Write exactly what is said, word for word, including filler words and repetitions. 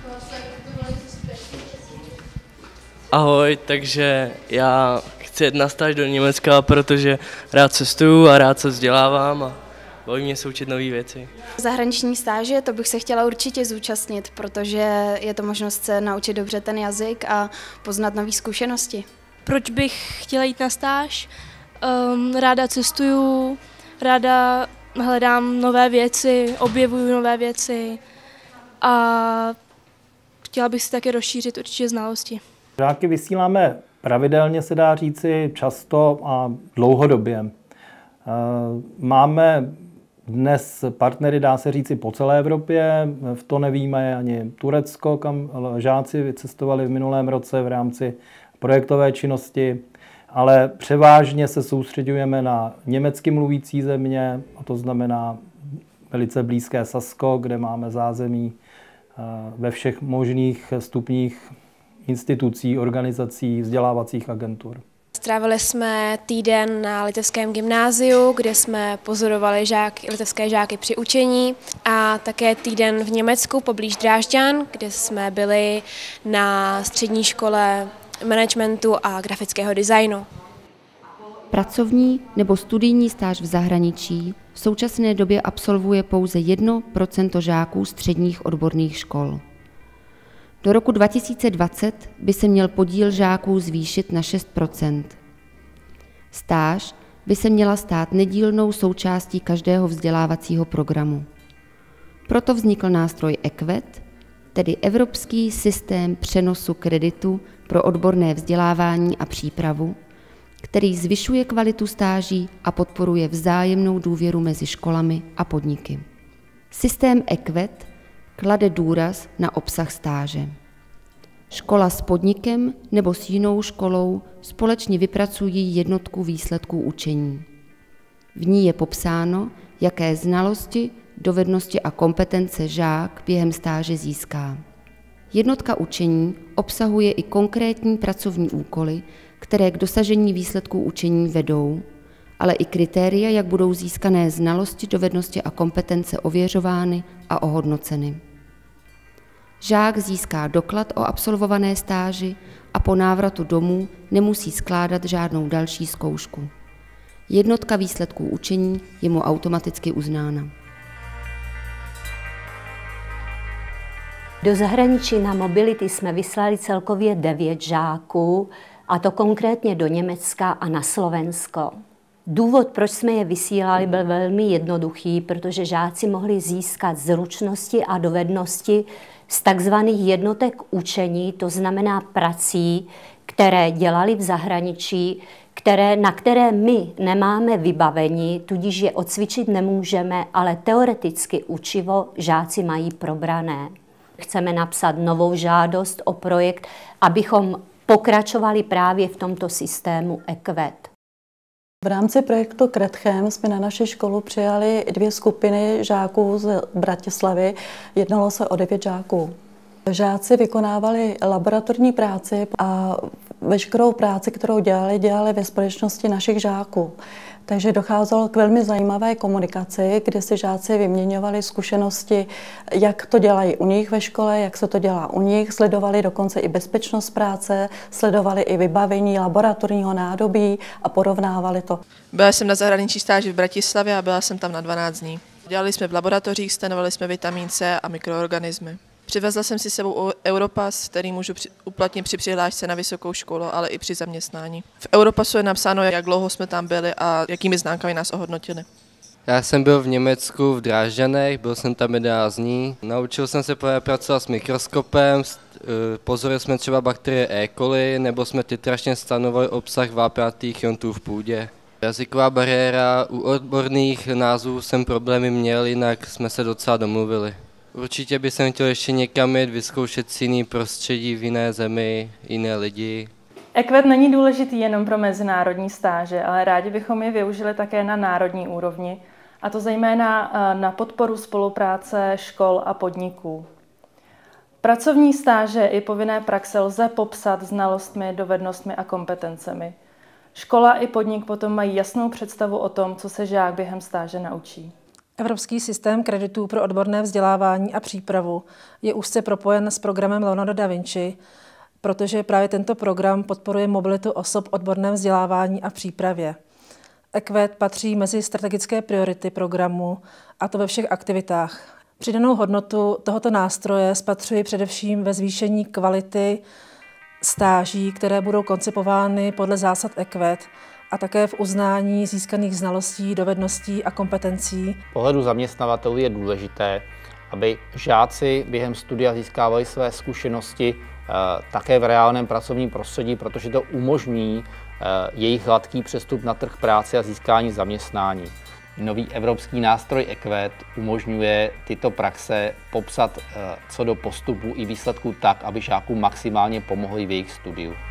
Ahoj, takže já chci jet na stáž do Německa, protože rád cestuju a rád se vzdělávám a baví mě se učit nové věci. Zahraniční stáže, to bych se chtěla určitě zúčastnit, protože je to možnost se naučit dobře ten jazyk a poznat nové zkušenosti. Proč bych chtěla jít na stáž? Um, ráda cestuju, ráda hledám nové věci, objevuju nové věci a chtěla bych si také rozšířit určitě znalosti. Žáky vysíláme pravidelně, se dá říci, často a dlouhodobě. Máme dnes partnery, dá se říci, po celé Evropě. V to nevíme ani Turecko, kam žáci vycestovali v minulém roce v rámci projektové činnosti, ale převážně se soustředujeme na německy mluvící země, a to znamená velice blízké Sasko, kde máme zázemí ve všech možných stupních institucí, organizací, vzdělávacích agentur. Strávili jsme týden na litevském gymnáziu, kde jsme pozorovali žáky, litevské žáky při učení a také týden v Německu poblíž Drážďan, kde jsme byli na střední škole managementu a grafického designu. Pracovní nebo studijní stáž v zahraničí v současné době absolvuje pouze jedno procento žáků středních odborných škol. Do roku dva tisíce dvacet by se měl podíl žáků zvýšit na šest procent. Stáž by se měla stát nedílnou součástí každého vzdělávacího programu. Proto vznikl nástroj E Q U E T, tedy Evropský systém přenosu kreditu pro odborné vzdělávání a přípravu, který zvyšuje kvalitu stáží a podporuje vzájemnou důvěru mezi školami a podniky. Systém E Q U E T klade důraz na obsah stáže. Škola s podnikem nebo s jinou školou společně vypracují jednotku výsledků učení. V ní je popsáno, jaké znalosti, dovednosti a kompetence žák během stáže získá. Jednotka učení obsahuje i konkrétní pracovní úkoly, které k dosažení výsledků učení vedou, ale i kritéria, jak budou získané znalosti, dovednosti a kompetence ověřovány a ohodnoceny. Žák získá doklad o absolvované stáži a po návratu domů nemusí skládat žádnou další zkoušku. Jednotka výsledků učení je mu automaticky uznána. Do zahraničí na mobility jsme vyslali celkově devět žáků, a to konkrétně do Německa a na Slovensko. Důvod, proč jsme je vysílali, byl velmi jednoduchý, protože žáci mohli získat zručnosti a dovednosti z takzvaných jednotek učení, to znamená prací, které dělali v zahraničí, které, na které my nemáme vybavení, tudíž je odcvičit nemůžeme, ale teoreticky učivo žáci mají probrané. Chceme napsat novou žádost o projekt, abychom pokračovali právě v tomto systému E Q U E T. V rámci projektu Kretchem jsme na naši školu přijali dvě skupiny žáků z Bratislavy. Jednalo se o devět žáků. Žáci vykonávali laboratorní práci a veškerou práci, kterou dělali, dělali ve společnosti našich žáků. Takže docházelo k velmi zajímavé komunikaci, kde si žáci vyměňovali zkušenosti, jak to dělají u nich ve škole, jak se to dělá u nich, sledovali dokonce i bezpečnost práce, sledovali i vybavení laboratorního nádobí a porovnávali to. Byla jsem na zahraniční stáži v Bratislavě a byla jsem tam na dvanáct dní. Dělali jsme v laboratořích, stanovali jsme vitamin C a mikroorganismy. Přivezla jsem si sebou Europass, který můžu uplatnit při přihlášce na vysokou školu, ale i při zaměstnání. V Europassu je napsáno, jak dlouho jsme tam byli a jakými známkami nás ohodnotili. Já jsem byl v Německu v Drážďanech, byl jsem tam jedenáct dní. Naučil jsem se pracovat s mikroskopem, pozorili jsme třeba bakterie E. coli, nebo jsme titračně stanovali obsah vápnatých iontů v půdě. Jazyková bariéra, u odborných názvů jsem problémy měl, jinak jsme se docela domluvili. Určitě bych chtěl ještě někam jít, vyzkoušet si jiný prostředí v jiné zemi, jiné lidi. E Q U E T není důležitý jenom pro mezinárodní stáže, ale rádi bychom je využili také na národní úrovni, a to zejména na podporu spolupráce škol a podniků. Pracovní stáže i povinné praxe lze popsat znalostmi, dovednostmi a kompetencemi. Škola i podnik potom mají jasnou představu o tom, co se žák během stáže naučí. Evropský systém kreditů pro odborné vzdělávání a přípravu je úzce propojen s programem Leonardo da Vinci, protože právě tento program podporuje mobilitu osob v odborném vzdělávání a přípravě. E Q V patří mezi strategické priority programu, a to ve všech aktivitách. Přidanou hodnotu tohoto nástroje spatřuji především ve zvýšení kvality stáží, které budou koncipovány podle zásad E Q V, a také v uznání získaných znalostí, dovedností a kompetencí. Z pohledu zaměstnavatelů je důležité, aby žáci během studia získávali své zkušenosti také v reálném pracovním prostředí, protože to umožní jejich hladký přestup na trh práce a získání zaměstnání. Nový evropský nástroj E Q V umožňuje tyto praxe popsat co do postupu i výsledků tak, aby žákům maximálně pomohly v jejich studiu.